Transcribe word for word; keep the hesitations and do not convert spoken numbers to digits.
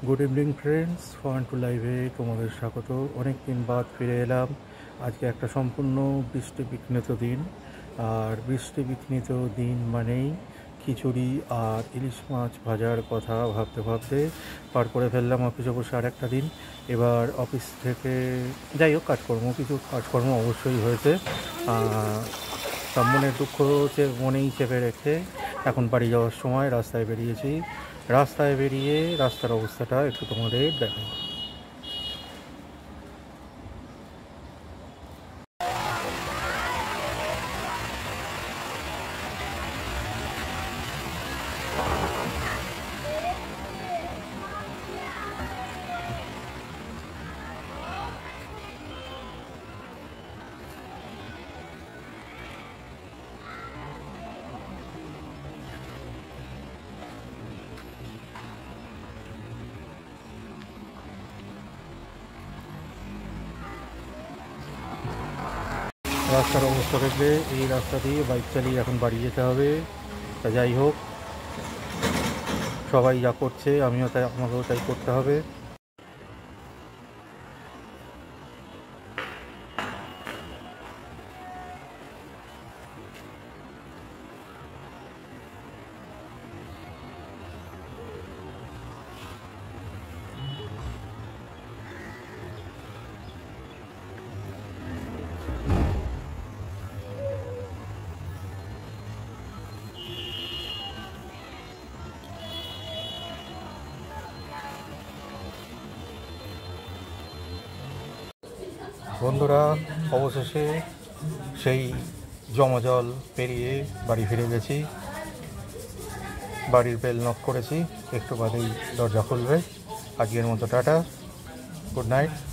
Good evening friends, fun to লাইভে তোমাদের স্বাগত। অনেক দিন বাদ ফিরে এলাম। আজকে একটা সম্পূর্ণ বৃষ্টি বিঘ্নিত দিন, আর বৃষ্টি বিঘ্নিত দিন মানেই খিচুড়ি আর ইলিশ মাছ ভাজার কথা ভাবতে ভাবতে পার করে ফেললাম অফিসে বসে আর একটা দিন। এবার অফিস থেকে যাই হোক কাজকর্ম কিছু কাজকর্ম অবশ্যই হয়েছে, তা মনের দুঃখ হচ্ছে মনেই চেপে রেখে এখন বাড়ি যাওয়ার সময় রাস্তায় বেরিয়েছি। রাস্তায় বেরিয়ে রাস্তার অবস্থাটা একটু তোমাদের দেখাই। রাস্তার অবস্থা দেখলে এই রাস্তা দিয়ে বাইক চালিয়ে এখন বাড়ি যেতে হবে। তা যাই হোক, সবাই যা করছে আমিও তাই, আমাকেও তাই করতে হবে। বন্ধুরা, অবশেষে সেই জমাজল পেরিয়ে বাড়ি ফিরে গেছি। বাড়ির বেল নক করেছি, একটু বাদেই দরজা খুলবে। আজকের মতো টাটা, গুড নাইট।